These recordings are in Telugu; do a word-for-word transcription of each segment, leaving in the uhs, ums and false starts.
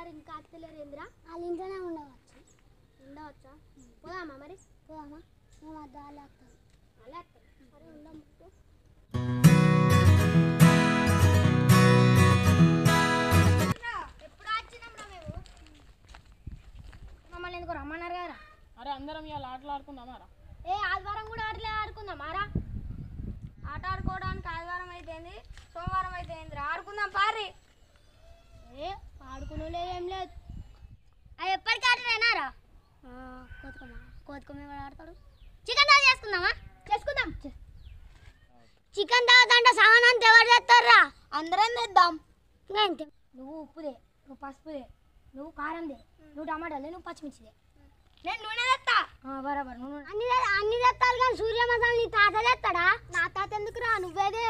అందరు ఇంకా అత్తలేరేంద్రా వాళ్ళ ఇంట్లోనే ఉండవచ్చు ఉండవచ్చా పోదామా మరి పోదామా మేము అద్దా అలా వస్తాం అలా వస్తాం సరే ఉందాం ఎప్పుడు వచ్చినాంరా మేము మమ్మల్ని ఎందుకు రమ్మన్నారు కదా అరే అందరం ఇవాళ ఆటలు ఆడుకుందామారా ఏ ఆదివారం కూడా ఆటలే ఆడుకుందామారా ఆట ఆడుకోవడానికి ఆదివారం అయితేంది సోమవారం అయితేంది ఆడుకుందాం పారి ఏ ఆడుకునే ఏం లేదు అది ఎప్పటికీ ఆటలేనారా కోతుకమ్మ కోతుకమ్మ ఎవరు ఆడతాడు చికెన్ తాగు చేసుకుందామా చేసుకుందాం చికెన్ తాగుతుంటే సామాన్ అంతా ఎవరు చేస్తారా అందరం తెద్దాం ఇంకా అంతే నువ్వు ఉప్పుదే నువ్వు పసుపుదే నువ్వు కారందే నువ్వు టమాటాలే నువ్వు పచ్చిమిర్చిదే నేను నూనె తెస్తా బరాబర్ నూనె అన్ని అన్ని తెస్తాను కానీ సూర్య మసాలా నీ తాత తెస్తాడా నా తాత ఎందుకురా నువ్వేదే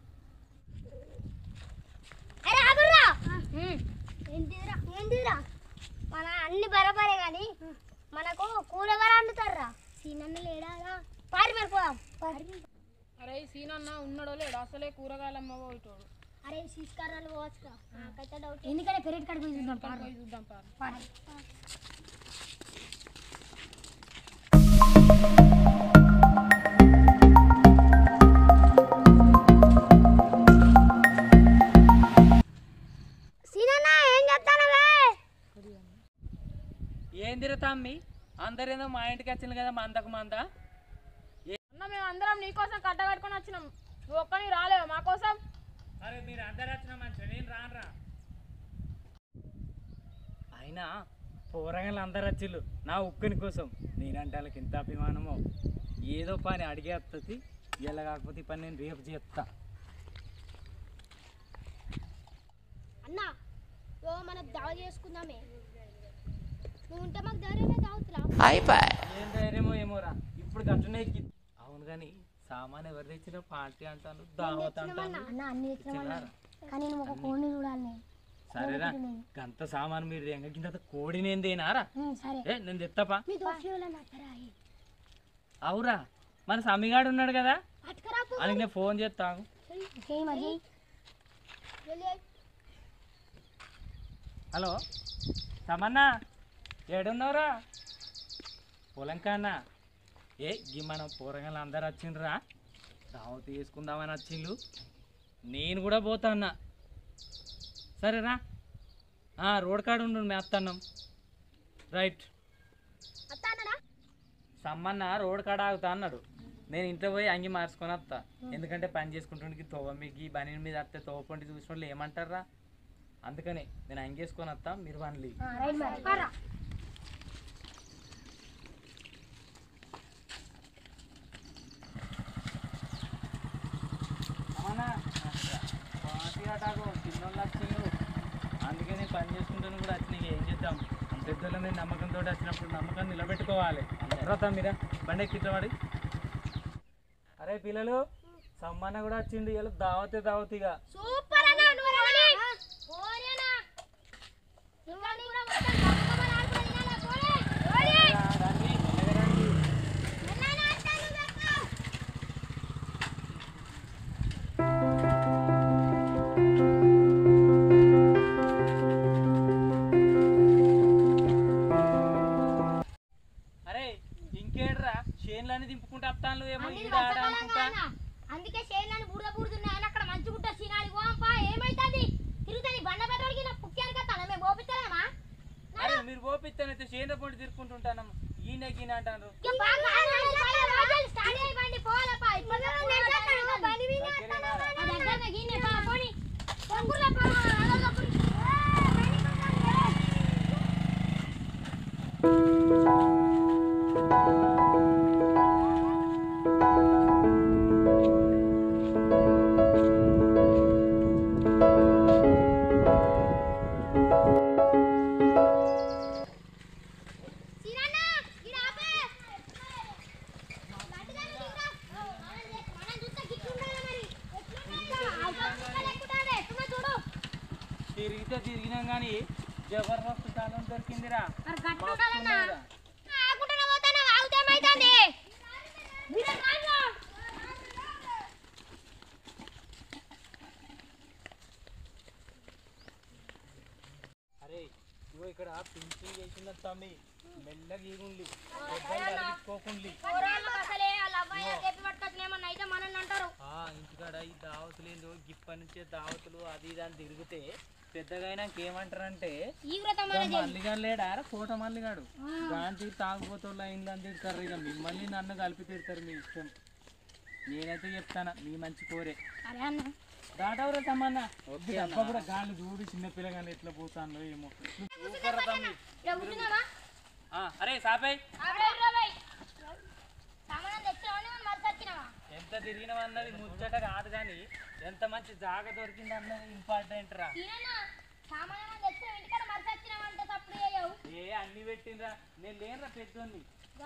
అరే ఆగుర్రా ఏంటిదిరా ఏంటిదిరా మన అన్ని బరాబరే కానీ మనకు కూర ఎవరు వండుతారా సీనన్న లేడారా పారి మరిపోదాం పారి అరే సీనన్న ఉన్నాడో లేడు అసలే కూరగాయలమ్మ పోయేటోడు అరే సీస్కారాలు పోవచ్చుగా నాకైతే డౌట్ ఎందుకంటే పెరటి కాడికి పోయి చూద్దాం పారి చూద్దాం పారి పారి ఏందిరా తమ్మి అందరేదో మా ఇంటికి వచ్చింది కదా మందకు మంద అన్న మేము అందరం నీకోసం కట్ట కట్టుకొని వచ్చినాం నువ్వు ఒక్కని రాలేవు మా కోసం అరే మీరు అందరు వచ్చిన మంచి నేను రానరా అయినా పోరగాళ్ళు అందరు వచ్చిళ్ళు నా ఉక్కని కోసం నేనంటే వాళ్ళకి ఎంత అభిమానమో ఏదో పని అడిగే వస్తుంది ఇలా కాకపోతే ఈ పని నేను రేపు చేస్తా అన్న ఓ మనం దావ చేసుకుందామే నువ్వు ఉంటే మాకు ధైర్యమే దావుతురా అయిపోయి ఏం ధైర్యమో ఏమోరా ఇప్పుడు గట్టునే ఎక్కి అవును కానీ సామాన్ ఎవరు తెచ్చిన పార్టీ అంటాను దావత్ అంటాను కానీ నువ్వు ఒక కోడిని చూడాలి సరేరా గంత సామాన్ మీరు ఎంగ కోడి నేను తేనారా ఏ నేను తెత్తపా అవురా మన సమ్మిగాడు ఉన్నాడు కదా అని నేను ఫోన్ చేస్తాను హలో సమన్నా ఏడున్నావురా పొలం కన్నా ఏ గీ మనం పూరగాళ్ళు అందరు వచ్చిండ్రా దావత్ తీసుకుందామని వచ్చిండ్రు నేను కూడా పోతా అన్నా సరేరా రోడ్ కాడ ఉండు మేము వస్తున్నాం రైట్ సమ్మన్న రోడ్ కాడ ఆగుతా అన్నాడు నేను ఇంట్లో పోయి అంగి మార్చుకొని వస్తా ఎందుకంటే పని చేసుకుంటుండికి తోవ మీకు బనీ మీద వస్తే తోపండి చూసిన వాళ్ళు ఏమంటారా అందుకని నేను అంగేసుకొని వస్తా మీరు బండ్లి చిన్నోళ్ళు వచ్చిండు అందుకే నేను పని చేసుకుంటాను కూడా వచ్చినాయి ఏం చేద్దాం పెద్దల మీద నమ్మకంతో వచ్చినప్పుడు నమ్మకాన్ని నిలబెట్టుకోవాలి తర్వాత మీరా బండి ఎక్కించబడి అరే పిల్లలు సమ్మన్న కూడా వచ్చిండు ఇలా దావతే దావతిగా దింపుకుంటా వస్తాను ఏమో అందుకే చేయాలని బురద బురుదున్నాయని అక్కడ మంచి గుట్ట సీనాలి పోంపా ఏమైతుంది తిరుగుతుంది బండ పెట్రోల్కి నా పుక్కానికి వస్తాను మేము పోపిస్తామా మీరు పోపిస్తానైతే చేన పొండి తిరుక్కుంటుంటాను ఈయన గీన అంటారు తిరిగితే తిరిగినాం కానీ జబర్దస్త్ స్థానం దొరికిందిరా అరే ఇక్కడ పింఛీ చేసిన తమ్మి మెల్లగా ఈగుండి పెద్దకోకుండి ఇంటికాడ ఈ దావతులు ఏందో గిప్పటి నుంచే దావతులు అది ఇది అని తిరిగితే పెద్దగా అయినాక ఏమంటారంటే మల్లిగాడు లేడా కోట మల్లిగాడు గాంధీ తాగుపోతే లైన్లు అని తిడతారు. ఇక మిమ్మల్ని నన్ను కలిపి తిడతారు మీ ఇష్టం. నేనైతే చెప్తాను మీ మంచి కోరే దాటవరా తమ్మన్నా అప్ప కూడా గాలి చూడు చిన్న పిల్లగాని ఎట్లా పోతాను ఏమో. అరే సాపై ఎంత తిరిగినవన్నది ముచ్చట కాదు కానీ ఎంత మంచి జాగ దొరికింది అన్నది ఇంపార్టెంట్ రా. ఏ అన్ని పెట్టిండ్రా నేను లేనురా పెద్దోన్ని.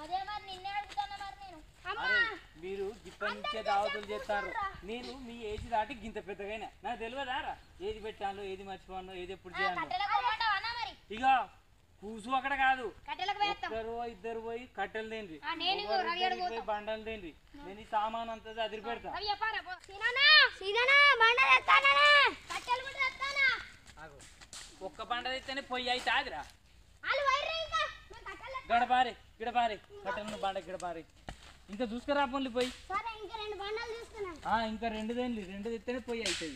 అరే మీరు ఇప్పటి నుంచే దావతులు చేస్తారు. నేను మీ ఏజ్ దాటి గింత పెద్దగైనా నాకు తెలియదా రా ఏది పెట్టాను ఏది మర్చిపోను ఏది ఎప్పుడు చేయాలి. ఇక కూసు అక్కడ కాదు ఇద్దరు ఇద్దరు పోయి కట్టెలు తిండ్రి పోయి బండలు తిండ్రి. నేను ఈ సామాన్ అంతా అదిరి పెడతా. ఒక్క బండ తెస్తేనే పొయ్యి అయితే ఆదిరా గడపారి గిడపారి కట్టెలను బండ గిడపారి ఇంకా చూసుకురా పనులు పోయి ఇంకా రెండు దేండి రెండు తెస్తేనే పొయ్యి అవుతుంది.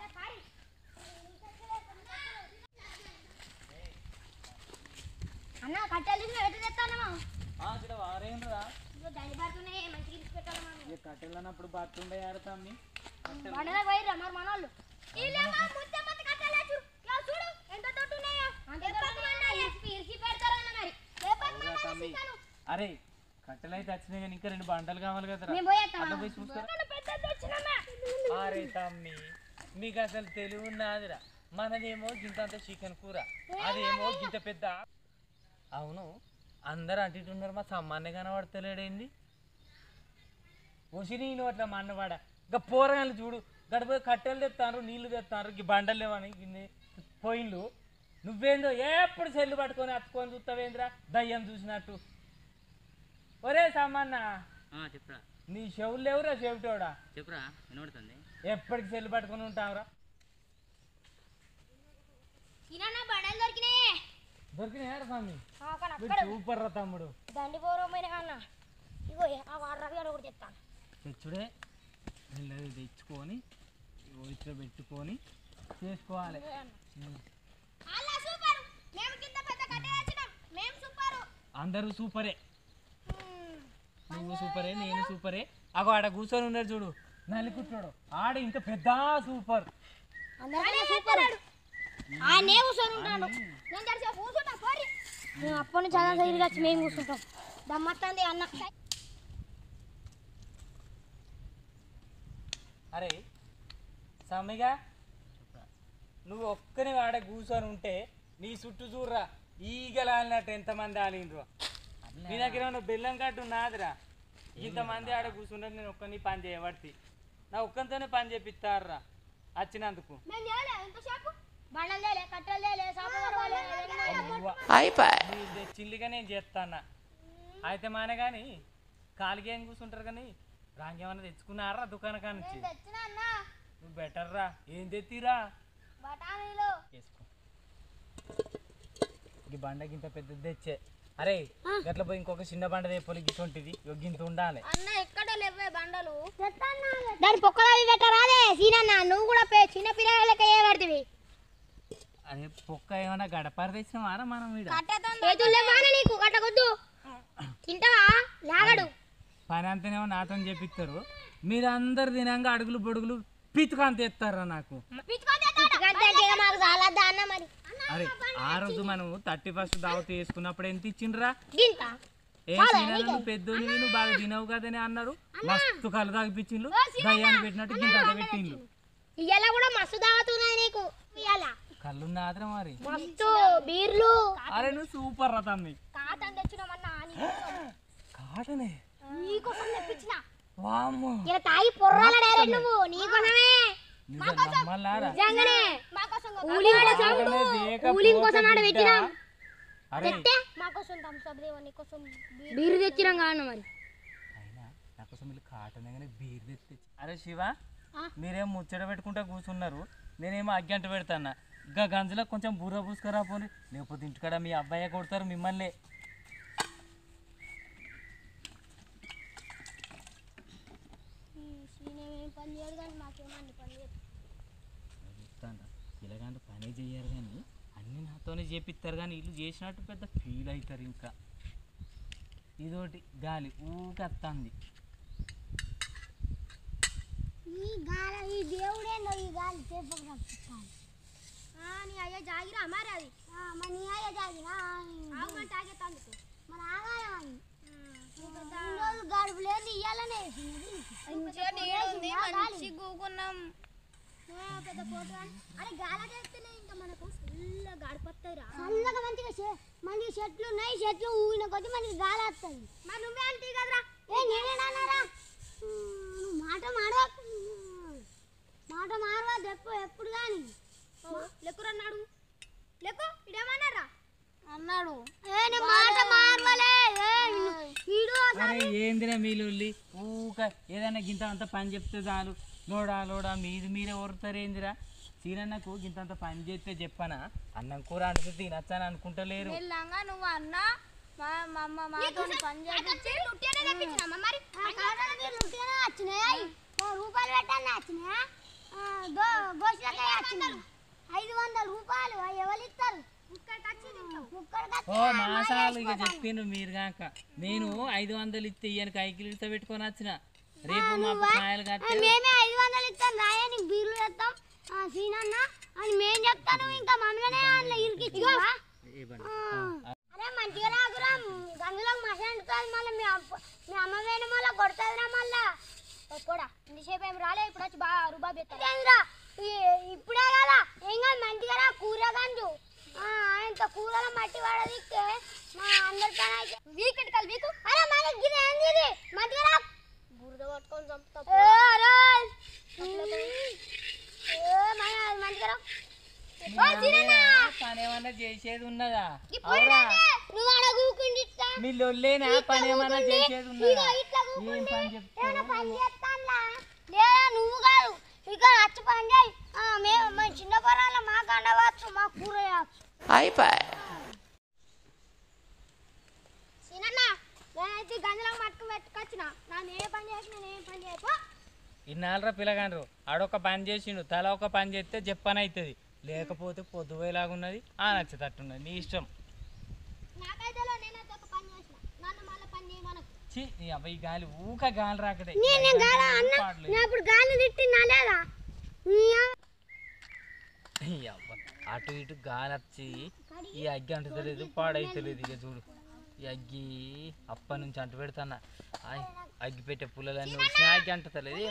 కట్టెలు అన్నప్పుడు బాత్తుండే ఆడతామ్మి అరే కట్టెలు అయితే వచ్చినాయి కానీ ఇంకా రెండు బండలు కావాలి కదరా అట్లా పోయి చూస్తారా. అరే తమ్మి మీకు అసలు తెలివి ఉన్నదిరా. మనదేమో గింతంత చికెన్ కూర అదేమో గింత పెద్ద. అవును అందరు అంటు ఉన్నారు మా సమ్మాన్నే కనబడతలేడేంది వచ్చి నేను అట్లా మా అన్నవాడ ఇంకా పోరగాళ్ళు చూడు గడప కట్టెలు తెస్తారు నీళ్లు తెస్తారు ఈ బండలు లేవని పోయిన్లు నువ్వేందో ఎప్పుడు చెల్లు పట్టుకొని అత్తుకొని చూస్తావేంద్రా దయ్యం చూసినట్టు. ఒరే సామాన్న చెప్పురా నీ చెవులు లేవురా చెవిటోడా చెప్పురా వినబడుతుంది ఎప్పటికి చెల్లు పట్టుకొని ఉంటావురా. దొరికినాయా స్వామి సూపర్ రా తమ్ముడు తెచ్చుడే మెల్లగా తెచ్చుకొని ఇట్లా పెట్టుకొని చేసుకోవాలి. అందరూ సూపరే నువ్వు సూపరే నేను సూపరే. అగో ఆడ కూర్చొని ఉన్నాడు చూడు నలికుట్టాడు ఆడ ఇంకా పెద్ద సూపర్. అప్పటి నుంచి చాలా సైడ్గా వచ్చి మేము కూర్చుంటాం దమ్మత్తంది అన్న. అరే సమ్మిగా నువ్వు ఒక్కని వాడ కూర్చొని ఉంటే నీ చుట్టూ చూడరా ఈగలు ఆలినట్టు ఎంతమంది ఆలిండ్రు. నీ దగ్గర నువ్వు బెల్లం కట్టు నాదిరా ఇంతమంది ఆడ కూర్చుంటారు. నేను ఒక్కని పని చేయబడి నా ఒక్కరితోనే పని చేపిస్తారా వచ్చినందుకు. చిల్లిగా నేను చేస్తాను అయితే మానే కానీ కాలికి ఏం కూర్చుంటారు కానీ రాంగేమన్నా తెచ్చుకున్నారా దుకాణం కానిచ్చి నువ్వు బెటర్ రా ఏం తెచ్చిరా వేసుకో ఈ బండకి ఇంత పెద్దది తెచ్చే. అరే గట్ల పోయి ఇంకొక చిన్న బండ తెప్పలి గిట్టుంటిది గింత ఉండాలి. దాని పొక్కలు పెట్టరాదే సీనన్న నువ్వు కూడా చిన్న పిల్లలకి ఏ పడుతుంది. అదే పొక్క ఏమన్నా గడపారు తెచ్చినవారా మనం నీకు కట్టకొద్దు తింటావా లాగడు పని అంతనేమో నాతో చెప్పిస్తారు. మీరు అందరు తినంగా అడుగులు బొడుగులు పితుకాంత ఎత్తారా నాకు. అరే ఆ రోజు మనం థర్టీ ఫస్ట్ దావత్ చేసుకున్నప్పుడు ఎంత ఇచ్చిండ్రా ఏ తినను పెద్దోని నువ్వు బాగా తినవు కదని అన్నారు. మస్తు కళ్ళు తాగిపించిండ్రు దయ్యాన్ని పెట్టినట్టు గింత పెట్టిండ్రు. కళ్ళు మాత్రం మరి అరే నువ్వు సూపర్ రా తమ్మి కాటనే వామ్మో తాగి పొర్రాల డైరెక్ట్ నువ్వు నీకోసమే బీరు తెచ్చినాం కాను మరి. అరే శివ మీరేం ముచ్చట పెట్టుకుంటా కూర్చున్నారు నేనేమో అగ్గంట పెడతానా. ఇంకా గంజలో కొంచెం బుర్ర పూసుకరా పోని, లేకపోతే ఇంటికాడ మీ అబ్బాయి కొడతారు మిమ్మల్ని. పని చేయడు కానీ మాకేమన్నా పని చేయదు. చెప్తాను ఇలాగంటే పని చేయరు కానీ అన్నీ నాతోనే చేపిస్తారు కానీ వీళ్ళు చేసినట్టు పెద్ద ఫీల్ అవుతారు. ఇంకా ఇదోటి గాలి ఊకత్తంది. ఈ గాలి ఈ దేవుడేందో ఈ గాలి చేపలు రప్పించాలి. నీ అయ్యా జాగిరా మరి అది మరి నీ అయ్యా జాగిరా ఆగమని తాగేతందుకు మరి ఆగాలి. రోజు గడుపు లేదు ఇయ్యాలనే సిగ్గుకున్నాం పెద్ద పోటు అని. అరే గాలి చేస్తేనే ఇంకా మనకు ఫుల్గా గడిపోతాయిరా. చల్లగా మంచిగా మంచిగా చెట్లు ఉన్నాయి, చెట్లు ఊగిన కొద్ది మనకి గాలి వస్తుంది. మరి నువ్వే అంటే కదరా ఏ నేనేనారా నువ్వు మాట మాడవా మాట మారవా ఎప్పుడు ఎప్పుడు కానీ లెక్కురన్నాడు లెక్కు ఇడేమన్నారా అన్నాడు. మాట మారవలే ఏందిరా మీరు ఊక ఏదైనా గింత అంత పని చెప్తే చాలు లోడా లోడా మీది మీరే ఓరుతారేందిరా. సీనన్నకు గింతంత పని చేస్తే చెప్పనా అన్నం కూర అంటే తినచ్చని అనుకుంటలేరు. నువ్వు అన్నా రూపాయలు పెట్టాలి వచ్చినాయా ఐదు వందల రూపాయలు ఎవరు ఇస్తారు. ఓ మాసాలు ఇక చెప్పిండ్రు మీరు కాక. నేను ఐదు వందలు ఇస్తే ఇయ్యను కైకిలు ఇస్తే పెట్టుకొని వచ్చిన రేపు మా కాయలు కట్టి మేమే ఐదు వందలు ఇస్తాం రాయా నీకు బీర్లు చేస్తాం సీనన్న అని మేము చెప్తాను. ఇంకా మమ్మల్నే అందులో ఇరికిచ్చు. అరే మంచిగా రాకురా గంగులో మసాండుతుంది మళ్ళీ మీ మీ అమ్మ వేణు మళ్ళీ కొడుతుందిరా మళ్ళా కూడా ఇంతసేపు ఏం రాలే ఇప్పుడు వచ్చి బాగా రూబాబు ఎత్తారా ఇప్పుడే కదా ఏం కాదు మంచిగా రా కూర గంజు ఇంత కూరలో మట్టి పడదిస్తే మా అందరి పని అయితే వీకెట్ కాదు వీకు. అరే మనకి గిరి ఏంది ఇది మంచిగా రా బురద పట్టుకొని చంపుతా మంచిగా రా పని ఏమన్నా చేసేది ఉన్నదా? నువ్వు ఆడ కూకుండి మీ లొల్లేనా పని ఏమన్నా చేసేది ఉన్నదా? ఏం పని చెప్తాను లేదా నువ్వు కాదు ఇక వచ్చి పని చేయి. మేము చిన్న పొరాల మాకు అండవచ్చు మా కూర అయిపోయి సీనన్నా నేనైతే గంజలో మట్టుకు పెట్టుకొచ్చిన నన్ను ఏ పని చేసి నేను ఏం పని చేయపో. ఇన్నాళ్ళరా పిల్లగాండ్రు ఆడొక పని చేసిండు తల ఒక పని చేస్తే చెప్పని అవుతుంది, లేకపోతే పొద్దుపోయేలాగున్నది ఆ నచ్చేటట్టున్నది నీ ఇష్టం. నాకైతే నేనైతే ఒక పని చేసిన నన్ను మళ్ళీ పని చేయమనకు. ఛీ నీ అబ్బాయి గాలి ఊక గాలి రాకడే ఇప్పుడు గాలి తిట్టినా లేదా అటు ఇటు గాలి వచ్చి ఈ అగ్గి అంటుతలేదు పాడైతలేదు. ఇక చూడు ఈ అగ్గి అప్ప నుంచి అంటు పెడతానా అగ్గి పెట్టే పుల్లలన్నీ వచ్చినా అగ్గి అంటుతలేదు.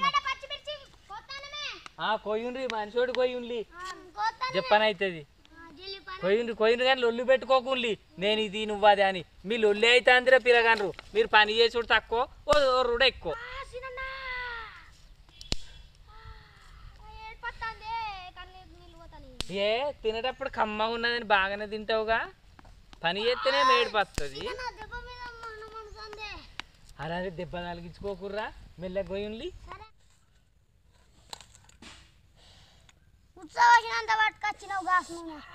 కొయ్యుండ్రి మనిషోడు కొయ్యుండ్లి చెప్పని అవుతుంది. కొయ్యుండ్రి కొయ్యుండ్రి కానీ లొల్లు పెట్టుకోకుండ్లి నేను ఇది నువ్వు అది అని. మీ లొల్లి అయితే అందరే పిల్లగాండ్రు మీరు పని చేసుడు తక్కువ ఓరుడు ఎక్కువ. ఏ తినేటప్పుడు కమ్మగా ఉన్నదని బాగానే తింటావుగా, పని చేస్తేనే మేడిపోతుంది. అలాగే దెబ్బ నలిగించుకోకుర్రా మెల్ల గొయ్యుండ్లి. ఉత్సవాసినంత పట్టుకొచ్చినావు గాసు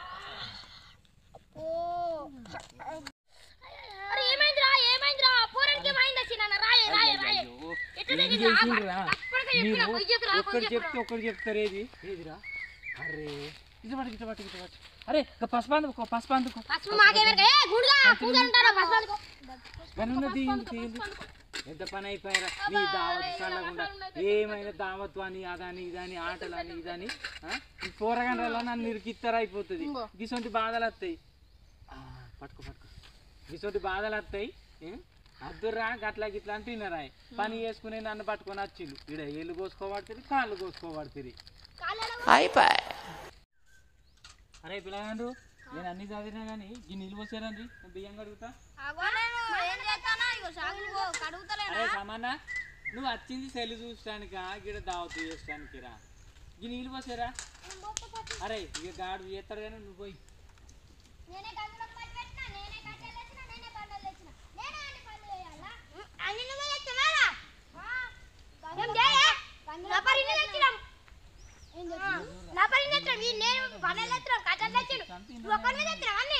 ఒక్కడు చెప్తే ఒక్కడు చెప్తారు ఏది ఏదిరా. అరే ఇటు పట్టు ఇటు పట్టు ఇటు పట్టు. అరే పసుపు అందుకో పసుపు అందుకో ఎంత పని అయిపోయారా నీ దావత్ చల్లకుండా ఏమైనా దావత్ అని అదని ఇదని ఆటలు అని ఇదని పోరగండ్రలో నన్ను ఇరికిస్తారా అయిపోతుంది. గిసొంటి బాధలు వస్తాయి పట్టుకో పట్టుకో గిసొంటి బాధలు వస్తాయి. అద్దురా గట్లా గిట్లా అంటే తినరా పని చేసుకుని నన్ను పట్టుకొని వచ్చిండు ఇక్కడ ఏళ్ళు కోసుకోబడుతుంది కాళ్ళు కోసుకోబడుతుంది అయిపోయి. అరే పిల్లగాండ్రు నేను అన్ని చదివినా కానీ ఈ నీళ్ళు పోసారండి బియ్యం కడుగుతా. అరే సామానా నువ్వు వచ్చింది సెల్లు చూసడానికా గిడ దావతు చేసడానికి రా ఈ నీళ్ళు పోసారా. అరే ఇక గాడు చేస్తాడు కానీ నువ్వు పోయి నేను పనులు అంత ఒక్కడిని తెచ్చినావా అన్ని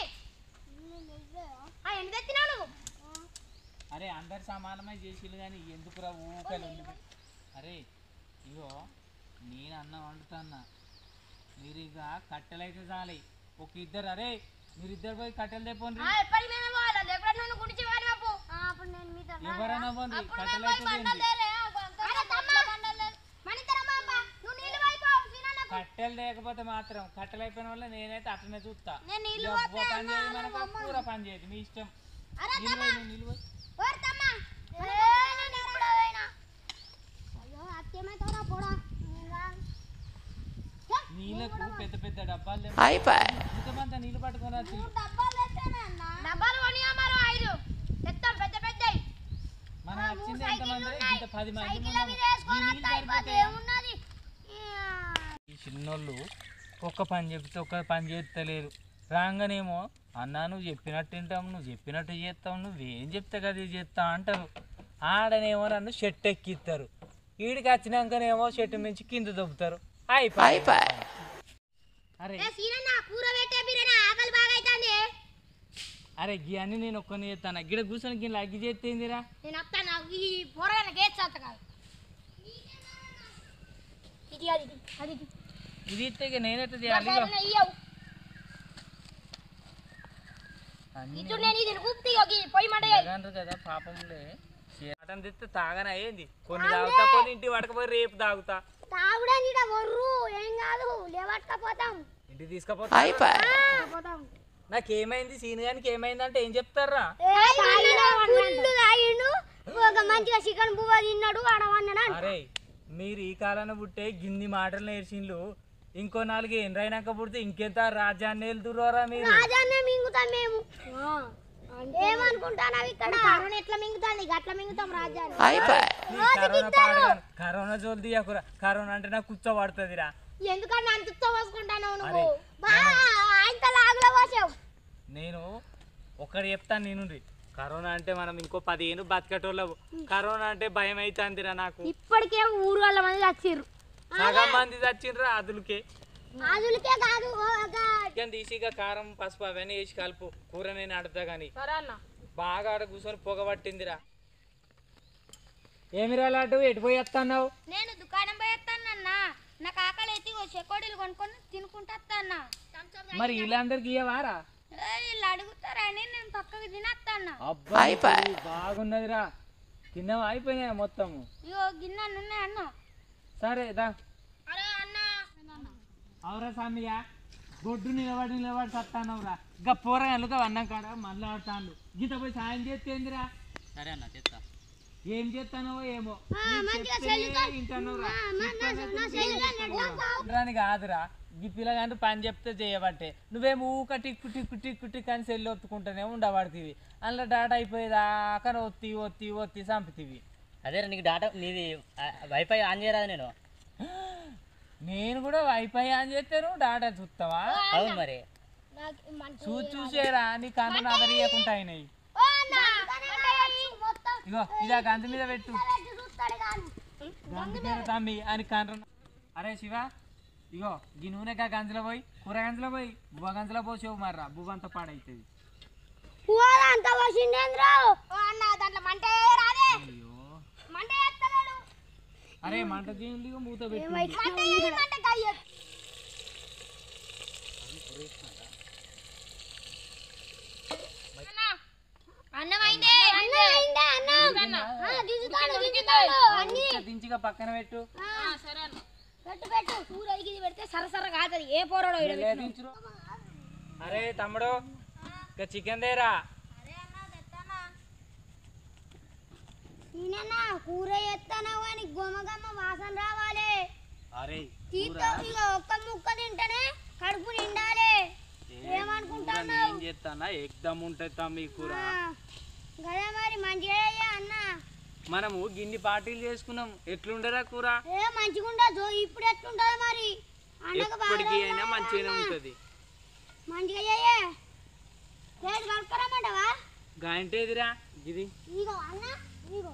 ఆ ఎన్ని తెచ్చినావు నువ్వు అరే అందరు సమానమై చేసిళ్ళు కానీ ఎందుకురా ఊకలు అరే ఇగో నేను అన్నం వండుతున్నా మీరు ఇక కట్టెలు అయితే చాలు ఒక ఇద్దరు అరే మీరిద్దరు పోయి కట్టెలు తెప్పండి ఎప్పటికి మేము పోవాలి ఎప్పుడు నన్ను గుడిచి వాడి మాపు అప్పుడు నేను మీతో ఎవరైనా పోండి కట్టెలు అయితే కట్టెలు లేకపోతే మాత్రం కట్టెలు అయిపోయిన వల్ల నేనైతే అట్లనే చూస్తా పని చేయదు మనకు కూర పని చేయదు మీ ఇష్టం నిలువ నిలువ నీళ్ళకు పెద్ద పెద్ద డబ్బాలు ఇంతమంతా నీళ్ళు పట్టుకొని వచ్చి మనం వచ్చింది ఎంతమంది ఇంత పది మంది ఈ చిన్నోళ్ళు ఒక్క పని చెప్తే ఒక్క పని చేస్తలేరు రాగానేమో అన్నా నువ్వు చెప్పినట్టు తింటావు నువ్వు చెప్పినట్టు చేస్తావు నువ్వేం చెప్తే కదా చేస్తా అంటారు ఆడనేమో నన్ను షెట్ ఎక్కిస్తారు వీడికి వచ్చినాకనేమో షెట్ నుంచి కింద దొబ్బుతారు అయిపోయి అరే అరే గీ అని నేను ఒక్కని చేస్తాను గిడ కూర్చొని గిన్నె అగ్గి చేస్తేందిరా ఇది ఇస్తే నేనెట్లా చేయాలి కదా పాపంలే మటన్ తెస్తే తాగనా ఏంది కొన్ని తాగుతా కొన్ని ఇంటి పడకపోయి రేపు తాగుతా ఇంటికి తీసుకపోతా నాకేమైంది సీన్ గానికి ఏమైంది అంటే ఏం చెప్తారా మంచిగా చికెన్ బువ్వ తిన్నాడు అరే మీరు ఈ కాలాన పుట్టే గిన్ని మాటలు నేర్చిండ్లు ఇంకో నాలుగు ఎండ్రైనాక పుడితే ఇంకెంత రాజ్యాన్ని వెళ్తుర్రా మీరు రాజాన్నే మింగుతాం మేము ఏమనుకుంటానావు ఇక్కడ కరోనా ఎట్లా మింగుతాంది అట్లా మింగుతాం రాజ్యాన్ని కరోనా పాడగాను కరోనా జోలు తీయకురా కరోనా అంటే నాకు కూర్చోబడుతుందిరా ఎందుకన్నా అంత పోసుకుంటాను నువ్వు ఆయనతో లాగులో పోసావు నేను ఒకటి చెప్తాను నేను కరోనా అంటే మనం ఇంకో పదిహేను బతికటోళ్ళవు కరోనా అంటే భయం అవుతుందిరా నాకు ఇప్పటికే ఊరు వాళ్ళ మంది చచ్చిర్రు సగం మంది చచ్చిండ్రా అదులకే అదులకే కాదు తీసిగా కారం పసుపు అవన్నీ వేసి కలుపు కూర నేను ఆడుతా గాని బాగా ఆడ కూర్చొని పొగ పట్టిందిరా ఏమిరా లాటు ఎటు పోయి వస్తున్నావు నేను దుకాణం పోయి వస్తానన్నా నాకు ఆకలి అయితే చెకోడీలు కొనుక్కొని తినుకుంటా వస్తానా మరి వీళ్ళందరికి ఇయ్యవారా వీళ్ళు అడుగుతారని నేను పక్కకి తినేస్తాను బాగున్నదిరా తిన్నావా అయిపోయినాయా మొత్తం ఇగో గిన్నెలు ఉన్నాయి అన్న సరే దా అరే అన్న అవురా సామియా గొడ్డు నిలబడి నిలబడి సత్తానవురా ఇంకా పోరగాళ్ళుగా అన్నం కాడ మళ్ళీ ఆడతాను గీత పోయి సాయం చేస్తేందిరా సరే అన్న తెస్తా ఏం చేస్తానో ఏమో కాదురా ఈ పిల్లగాంటే పని చెప్తే చేయబట్టే నువ్వేమో ఊక టిక్కు టిక్కు టిక్కు టిక్ అని సెల్లు ఒత్తుకుంటూనే ఉండబడుతుంది అందులో డాటా అయిపోయేదాకా ఒత్తి ఒత్తి ఒత్తి చంపుతీవి అదే నీకు డాటా నీది వైఫై ఆన్ చేయరాదు నేను నేను కూడా వైఫై ఆన్ చేస్తాను డాటా చూస్తావా అవును మరి చూసి చూసేరా నీ కన్ను నగరియకుండా అయినాయి ఇగో ఇదా గంజ మీద పెట్టు గంజ మీద తమ్మి అని కన్ను అరే శివ ఇగో ఈ నూనెగా గంజలో పోయి కూర గంజలో పోయి బువ్వ గంజలో పోసేవు మర్రా బువ్వ అంతా పాడైతుంది అయ్యో అరే మంట చేయండి మూత పెట్టు దించిగా పక్కన పెట్టు పెట్టు పెట్టు కూర ఇది పెడితే సరసర కాదు ఏ పోరాడో అరే తమ్ముడు ఇక చికెన్ దేరా నేనన్నా కూర ఎత్తానా అని గొమగమ్మ వాసన రావాలి అరే ఇక ఒక్క ముక్క తింటేనే కడుపు నిండాలి ఏమనుకుంటాను ఏం చేస్తానా ఎగ్దమ్ ఉంటుంది తమ్మి కూర గదా మరి మంచిగా అన్న మనము గిన్ని పార్టీలు చేసుకున్నాం ఎట్లుండరా కూర ఏ మంచిగా ఉండదు ఇప్పుడు ఎట్లుంటది మరి ఎప్పటికీ అయినా మంచిగానే ఉంటది మంచిగా చేయే రేటు కలుపుకోరమంటావా గంటేదిరా ఇది ఇగో అన్న ఇగో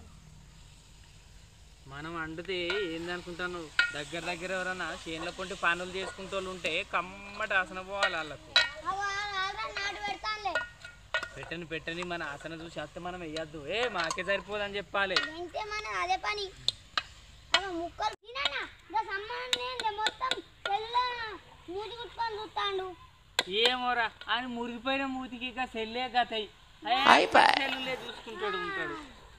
మనం వండితే ఏందనుకుంటాను దగ్గర దగ్గర ఎవరన్నా చేనుల పొంటి పనులు చేసుకుంటూ ఉంటే కమ్మటి ఆసన పోవాలి వాళ్ళకు నాటు పెడతానులే. పెట్టని పెట్టని మన ఆసన చూసి వస్తే మనం వేయద్దు. ఏ మాకే సరిపోదని చెప్పాలి. వెంటే మన అదే పని. అవ ముక్కలు తిననా దా సమ్మానే మొత్తం తెల్ల మూతి కుట్టుకొని చూస్తాండు. ఏమోరా అని మురిగిపోయిన మూతికి ఇక సెల్లే గతయి సెల్లులే చూసుకుంటాడు ఉంటాడు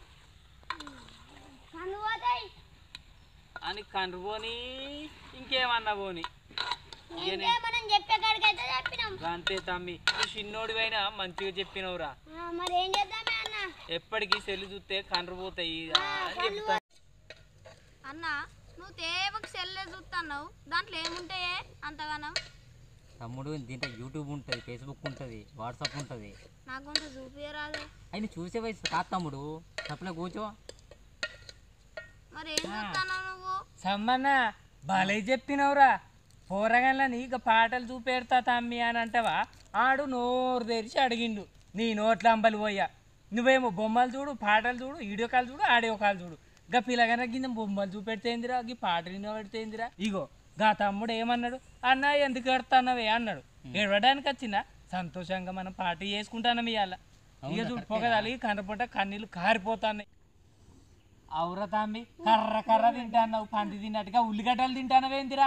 కన్ను పోతాయి అని కన్ను పోని ఇంకేమన్నా పోని ఏంటే మనం చెప్పే కాడికి అయితే చెప్పినాం. అంతే తమ్మి నువ్వు చిన్నోడివైనా మంచిగా చెప్పినవురా. ఆ, మరి ఏం చేద్దామే అన్న. ఎప్పటికీ సెల్లు చూస్తే కన్ను పోతాయి అని చెప్తా. అన్న నువ్వు తేవకు సెల్లే చూస్తున్నావు, దాంట్లో ఏముంటాయే అంతగానం? తమ్ముడు దీంట్లో యూట్యూబ్ ఉంటుంది, ఫేస్బుక్ ఉంటుంది, వాట్సాప్ ఉంటుంది. నాకు కొంచెం చూపించరాదు. అయినా చూసే వయసు కాదు తమ్ముడు, తప్పులే కూర్చో. మరి ఏం చూస్తున్నావు నువ్వు? సమ్మన్న భలే చెప్పినవురా. పోరగాళ్ళని ఇక పాటలు చూపెడతా తమ్మి అని అంటావా? ఆడు నోరు తెరిచి అడిగిండు. నీ నోట్ల అంబలి పోయా. నువ్వేమో బొమ్మలు చూడు, పాటలు చూడు, వీడియో కాల్ చూడు, ఆడియో కాల్ చూడు. గా పిల్లగానే కింద బొమ్మలు చూపెడితేందిరా, గీ పాటలు వినబెడితేందిరా. ఇగో గా తమ్ముడు ఏమన్నాడు? అన్న ఎందుకు కడతానవే అన్నాడు. ఏడవడానికి వచ్చినా సంతోషంగా మనం పార్టీ చేసుకుంటానం ఇవాళ. ఇక చూడు పొగదాలి కనపడ్డ కన్నీళ్ళు కారిపోతాయి. అవురా తమ్మి కర్ర కర్ర తింటాన్నావు, పంది తిన్నట్టుగా ఉల్లిగడ్డలు తింటానవేందిరా?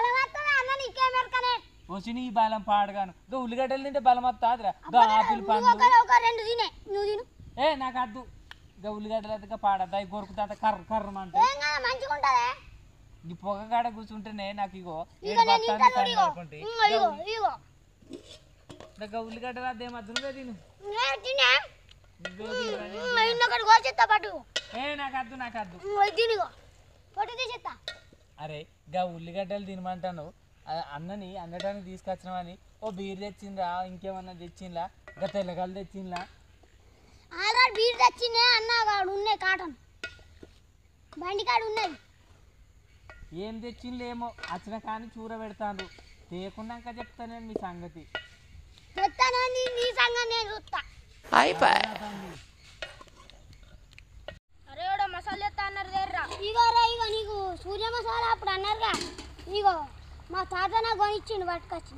వచ్చి నీ బలం పాడగాను. గా ఉల్లిగడ్డలు తింటే బలం వస్తాదిరా. గా ఆపిల్ పండు ఏ నాకు అద్దు. గా ఉల్లిగడ్డలు అయితే పాడద్దా కొరుకుతా కర్ర కర్ర అంటే ఈ పొగ కాడ కూర్చుంటేనే నాకు ఇగో ఉల్లిగడ్డలు అదేమద్దు నువ్వే తిను. ఏ నాకు అద్దు నాకు అద్దు. అరే గా ఉల్లిగడ్డలు తినమంటాను. అన్నని అన్నడానికి తీసుకొచ్చినామని ఓ బీర్ తెచ్చిండ్రా, ఇంకేమన్నా తెచ్చిండ్లా? గా తెల్లగలు తెచ్చిండ్లా? బీర్ తెచ్చిందే అన్నగాడు ఉన్నాయి కాటన్ బండి కాడు ఉన్నది. ఏం తెచ్చిండ్లు ఏమో వచ్చిన కానీ చూర పెడతాను. తేకున్నాక చెప్తాను మీ సంగతి. అరే మసాలా ఎత్తా అన్నారు దేర్రా. ఇగో రా ఇగో నీకు సూర్య మసాలా అప్పుడు అన్నారుగా. ఇగో మా తాత నాకు కొనిచ్చిండు పట్టుకొచ్చిన.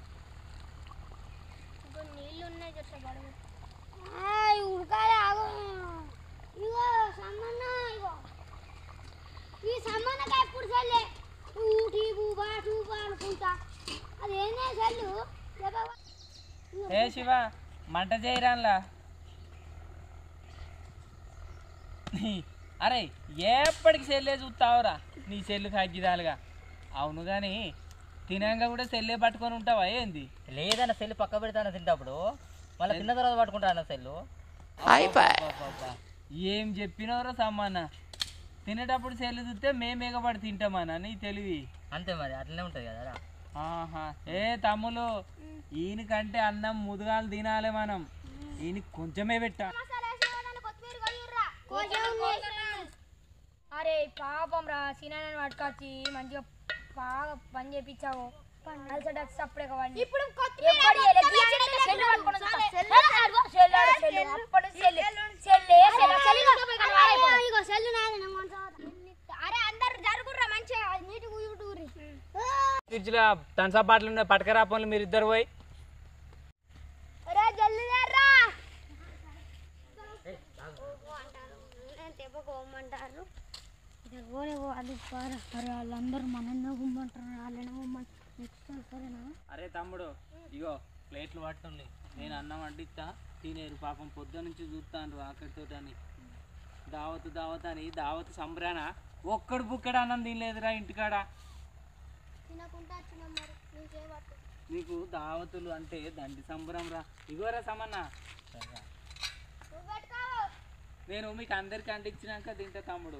నీళ్ళు ఉన్నాయి చెట్ల బడుగు ఉడకాలి ఆగు. ఇగో సమ్మన్న ఇగో ఈ సమ్మన్నగా ఎప్పుడు చెల్లే ఊటి బూబా టూబా అనుకుంటా. అది ఏందే చెల్లు? ఏ శివ మంట చేయరాన్లా? అరే ఎప్పటికి సెల్లే చూస్తావురా నీ సెల్లు తగ్గిదాలుగా. అవును కానీ తినంగా కూడా సెల్లే పట్టుకొని ఉంటావా ఏంది? లేదన్న సెల్లు పక్క పెడతాను తింటప్పుడు, మళ్ళీ తిన్న తర్వాత పట్టుకుంటాను సెల్లు. ఏం చెప్పినవరా సమ్మన్న? తినేటప్పుడు సెల్లు చూస్తే మేము ఎగబడి తింటామన్నా నీ తెలివి. అంతే మరి అట్లనే ఉంటుంది కదా. ఆహా ఏ తమ్ములు ఈయనకంటే అన్నం ముదుగాలు తినాలి మనం. ఈయన కొంచెమే పెట్టా. అరే పాపం రా సినాన్ని పట్టుకొచ్చి మంచిగా బాగా పని చేపించావు. ఇప్పుడు ఫ్రిడ్జ్ లో థమ్సప్ బాటిల్ ఉన్నాయి పట్టుకరా పనులు మీరు ఇద్దరు పోయి. వాళ్ళందరూ మనల్ని గుమ్మంటారు వాళ్ళని గుమ్మంటారు. సరేనా? అరే తమ్ముడు ఇగో ప్లేట్లు పట్టుంది, నేను అన్నం వడ్డిస్తా తినేరు. పాపం పొద్దు నుంచి చూస్తాను ఆకలితో అని. దావత్ దావత్ అని దావత్ సంబరాన ఒక్కడు బుక్కడు అన్నం తినలేదురా ఇంటికాడ. నీకు దావతులు అంటే దండి సంబరం రా. ఇగోరా సమన్న నేను మీకు అందరికి అంటించినాక తింటా తమ్ముడు.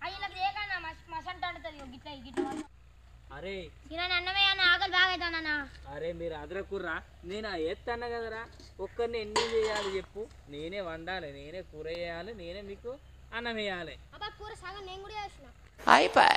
అరే అరే మీరు అదరకుర్రా, నేను ఎత్తన్నా కదరా. ఒక్కరిని ఎన్ని చేయాలి చెప్పు? నేనే వండాలి, నేనే కూర వేయాలి, నేనే మీకు అన్నం వేయాలి. అయిపోయి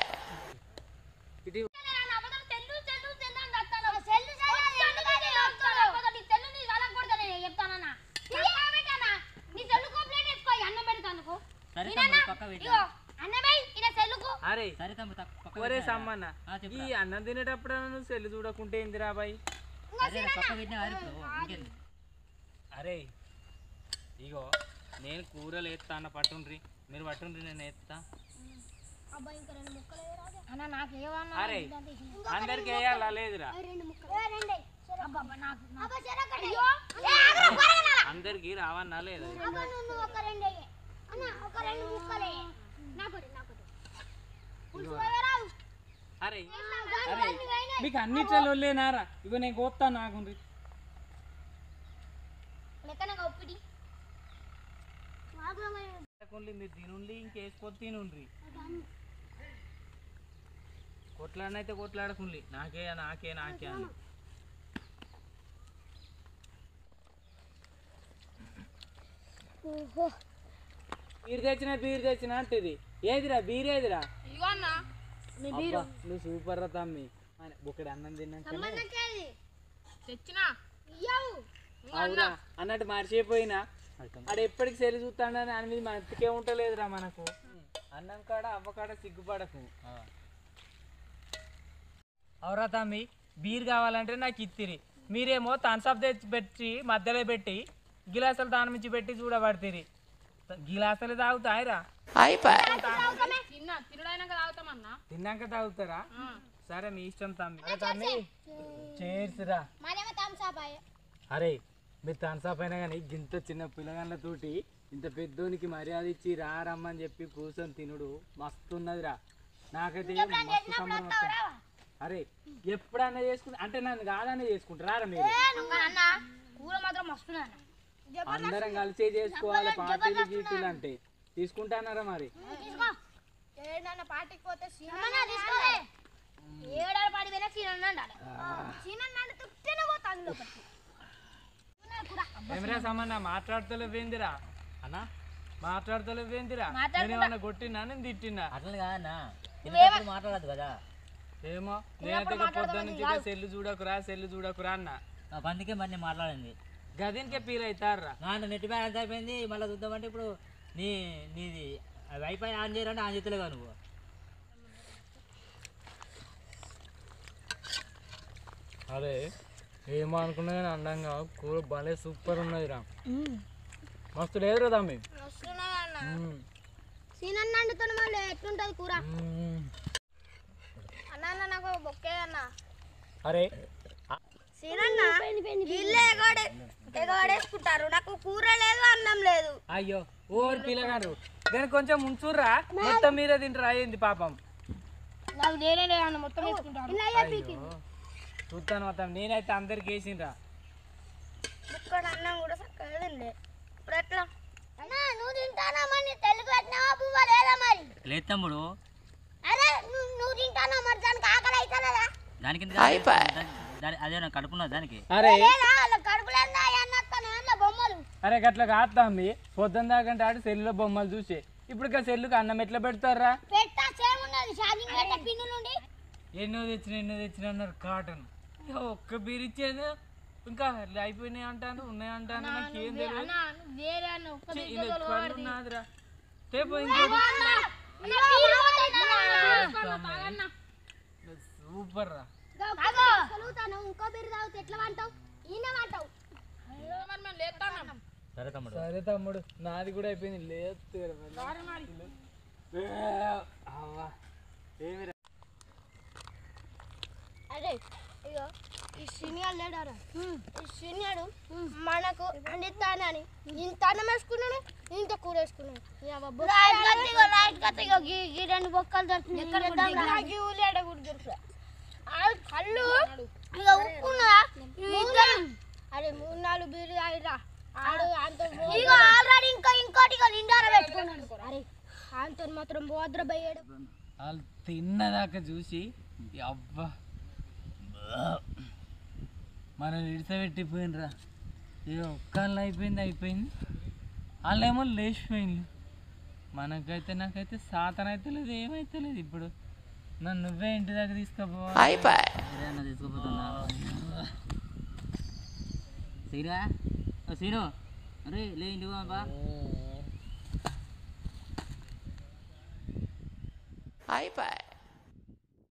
అరే ఒరే సమ్మన్న ఈ అన్నం తినేటప్పుడు నువ్వు సెల్లు చూడకుంటే ఏందిరా బాయ్? అరే పక్క పెట్టినా వారి ఇప్పుడు ఇంకేంది అరే ఇగో నేను కూరలు వేస్తా అన్న పట్టుండ్రి మీరు పట్టుండ్రి నేను వేస్తా అబ్బా ఇంకా రెండు ముక్కలు వేయరాదే అన్న నాకు ఏమన్నా అరే అందరికి వేయాలా లేదురా రెండు ముక్కలు ఏ రెండే అబ్బా నాకు అబ్బా చెరకడే అందరికి రావన్నా లేదా అబ్బా నువ్వు ఒక రెండే అన్న ఒక రెండు ముక్కలే నాకు నాకు పులుసు వేయరావు అరే అరే మీకు అన్నిట్లలో లేనారా ఇగో నేను కోస్తా నాకుండ్రి లెక్కనగా ఒప్పిడి మీరు తినుండి ఇంకేసుకొని తినుండ్రి కొట్లాడనైతే కొట్లాడకుండి నాకే నాకే నాకే అని బీరు తెచ్చిన బీరు తెచ్చిన అంటది ఏదిరా బీరు ఏదిరా ఇగో అన్న అబ్బా, నువ్వు సూపర్ రా తమ్మి బుక్కడి అన్నం తిన్నాక తెచ్చినా అవురా అన్నట్టు మర్చిపోయినా ఆడ ఎప్పటికి సెరి చూస్తాడని అని మీద మనకే ఉంటలేదురా మనకు అన్నం కాడ అవ్వ కాడ సిగ్గుపడకు అవురా తమ్మి బీర్ కావాలంటే నాకు ఇత్తిరి మీరేమో థమ్స్అప్ తెచ్చి పెట్టి మధ్యలో పెట్టి గిలాసులు దాని నుంచి పెట్టి చూడబడితిరి గిలాసులు తాగుతాయిరా తిన్నా తినడానికి తాగుతామన్నా తిన్నాక తాగుతారా సరే మీ ఇష్టం తమ్మి తమ్మి చేర్స్ రా మాదేమో థమ్స్అప్ అయ్యే అరే మీరు థమ్స్అప్ అయినా కానీ ఇంత చిన్న పిల్లగాళ్ళతోటి ఇంత పెద్దోనికి మర్యాద ఇచ్చి రా రమ్మని చెప్పి కూర్చొని తినుడు మస్తు ఉన్నదిరా నాకైతే మస్తు సంబరం వస్తుంది. అరే ఎప్పుడన్నా చేసుకుంటా అంటే నన్ను కాదనే చేసుకుంటారా మీరు అన్న కూర మాత్రం మస్తున్నా అందరం కలిసే చేసుకోవాలి పార్టీలు గీటీలు అంటే తీసుకుంటానారా మరి ఏడన్న పార్టీకి పోతే ఏడాది పాడి పోయినా సీనన్న ఉండాలి సీనన్న అంటే తుట్టేనే పోతా అందులో ఏమరా సమ్మన్న మాట్లాడతలేవేందిరా అన్నా మాట్లాడతలేవేందిరా నేనేమన్నా కొట్టినా నేను తిట్టినా అట్లా కాదన్నా తినేటప్పుడు మాట్లాడదు కదా ఏమో నేనైతే పొద్దున్న నుంచి ఇక సెల్లు చూడకురా సెల్లు చూడకురా అన్న అందుకే మరి నేను మాట్లాడింది గదినికే ఫీల్ అవుతారా నా నెట్ బ్యాలెన్స్ అయిపోయింది మళ్ళీ చూద్దామంటే ఇప్పుడు నీ నీది వైఫై ఆన్ చేయాలంటే ఆన్ చేస్తలేగా నువ్వు అరే ఏమో అనుకున్నా కానీ అందంగా కూర భలే సూపర్ ఉన్నది రా మస్తు లేదురా తమ్మి సీనన్న వండుతాను మళ్ళీ ఎట్లుంటది కూర అన్న నాకు బొక్కే అన్న అరే సీనన్న ఇల్లే ఎగోడే ఎగోడేసుకుంటారు నాకు కూర లేదు అన్నం లేదు అయ్యో ఓరు పిల్లగారు దానికి కొంచెం ఉంచుర్రా మొత్తం మీరే తింటారా అయ్యింది పాపం నాకు నేనే అన్న మొత్తం వేసుకుంటాను చూస్తాను మొత్తం నేనైతే అందరికి వేసిండ్రా ఇక్కడ అన్నం కూడా చక్కగా తినలే ఇప్పుడు ఎట్లా అన్నా నువ్వు తింటానా మరి తెలుగు పెట్టినావా పువ్వా లేదా మరి లేదు తమ్ముడు అరే నువ్వు నువ్వు తింటానా మరి దానికి ఆకలి అవుతుందా దానికి అదే నాకు కడుపున్నది దానికి అరే లేదా వాళ్ళ కడుపులో అన్న బొమ్మలు అరే గట్ల కాదు తమ్మి పొద్దున్న దాకంటే ఆడు సెల్లులో బొమ్మలు చూసే ఇప్పుడు ఇక సెల్లుకి అన్నం ఎట్లా పెడతారా పెట్టా సేమ్ ఉన్నది ఛార్జింగ్ పెట్ట పిన్ నుండి ఎన్నో తెచ్చిన ఎన్నో తెచ్చిన అన్నారు కాటన్ ఇక ఒక్క బీర్ ఇచ్చేది ఇంకా అయిపోయినాయి అంటాను ఉన్నాయి అంటాను నాకు ఏం తెలియదు అన్న వేరే అన్న ఒక్క ఛీ, ఇది ఎక్కడ ఉన్నదిరా తేపో సూపర్ రా చదువుతాను ఇంకో బీరు తాగుతా ఎట్లా వంటావు ఈయన వంటావు మరి మేము లేపుతాం సరే తమ్ముడు సరే తమ్ముడు నాది కూడా అయిపోయింది లేదు ఏమిరా అరే ఇగో ఈ సీనియర్ లేడారా ఈ సీనియర్ మనకు అందిస్తానని ఇంత అన్నం వేసుకున్నాను ఇంత కూర వేసుకున్నాను రెండు బొక్కలు దొరుకుతుంది కళ్ళు ఇక ఉప్పున్నా అరే మూడు నాలుగు బీరు తాగిరా ఆల్రెడీ ఇంకా ఇంకోటి నిండార పెట్టుకున్నాను అరే అంత మాత్రం బోద్ర పోయాడు వాళ్ళు తిన్నదాకా చూసి అబ్బా మనం ఇడిసబెట్టిపోయినరా ఇక ఒక్కళ్ళు అయిపోయింది అయిపోయింది వాళ్ళేమో లేచిపోయింది మనకైతే నాకైతే సాతన అయితే లేదు ఏమైతే లేదు ఇప్పుడు నన్ను నువ్వే ఇంటి దగ్గర తీసుకుపోవాలి తీసుకుపోతున్నా సీరా సీను అరే లే ఇంటికి బా అయిపోయి